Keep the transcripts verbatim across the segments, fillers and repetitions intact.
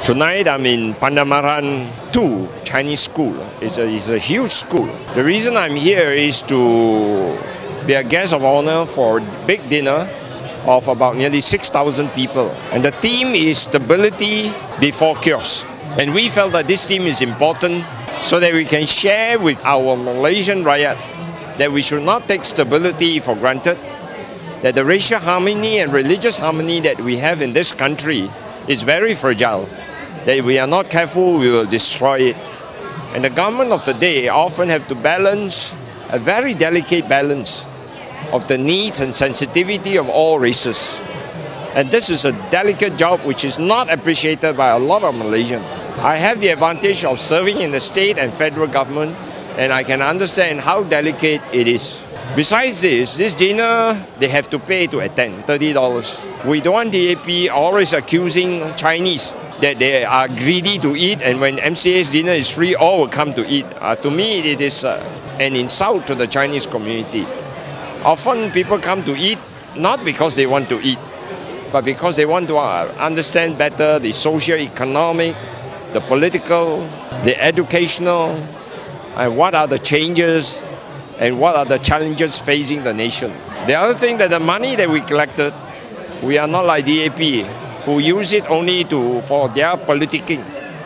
Tonight I'm in Pandamaran two Chinese school. It's a, it's a huge school. The reason I'm here is to be a guest of honor for a big dinner of about nearly six thousand people. And the theme is stability before chaos. And we felt that this theme is important so that we can share with our Malaysian rakyat that we should not take stability for granted, that the racial harmony and religious harmony that we have in this country is very fragile, that if we are not careful, we will destroy it. And the government of the day often have to balance a very delicate balance of the needs and sensitivity of all races. And this is a delicate job which is not appreciated by a lot of Malaysians. I have the advantage of serving in the state and federal government, and I can understand how delicate it is. Besides this, this dinner, they have to pay to attend, thirty dollars. We don't want D A P always accusing Chinese that they are greedy to eat, and when M C A's dinner is free, all will come to eat. Uh, to me, it is uh, an insult to the Chinese community. Often people come to eat not because they want to eat, but because they want to uh, understand better the socio-economic, the political, the educational, and what are the changes and what are the challenges facing the nation. The other thing that the money that we collected, we are not like D A P, who use it only to for their politicking.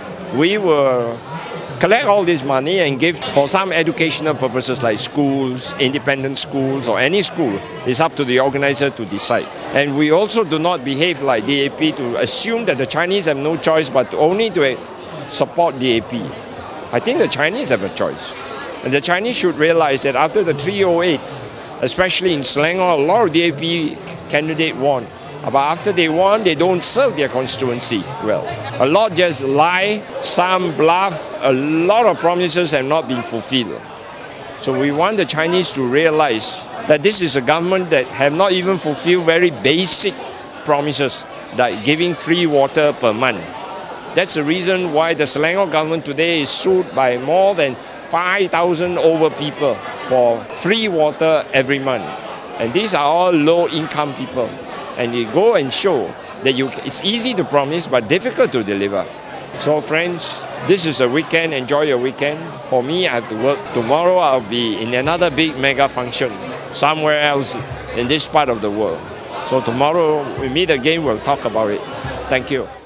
We will collect all this money and give for some educational purposes like schools, independent schools, or any school. It's up to the organizer to decide. And we also do not behave like D A P to assume that the Chinese have no choice but only to support D A P. I think the Chinese have a choice. And the Chinese should realize that after the three oh eight, especially in Selangor, a lot of D A P candidates won. But after they won, they don't serve their constituency well. A lot just lie, some bluff, a lot of promises have not been fulfilled. So we want the Chinese to realize that this is a government that have not even fulfilled very basic promises, like giving free water per month. That's the reason why the Selangor government today is sued by more than five thousand over people for free water every month. And these are all low-income people. And you go and show that you, it's easy to promise but difficult to deliver. So friends, this is a weekend, enjoy your weekend. For me, I have to work. Tomorrow I'll be in another big mega function somewhere else in this part of the world. So tomorrow we meet again, we'll talk about it. Thank you.